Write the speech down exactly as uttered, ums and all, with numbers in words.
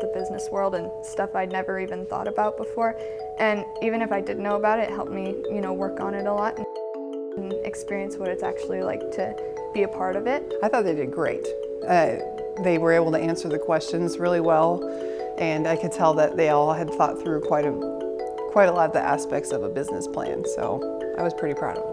the business world and stuff I'd never even thought about before. And even if I did know about it, it helped me, you know, work on it a lot and experience what it's actually like to be a part of it. I thought they did great. Uh, they were able to answer the questions really well, and I could tell that they all had thought through quite a, quite a lot of the aspects of a business plan, so I was pretty proud of them.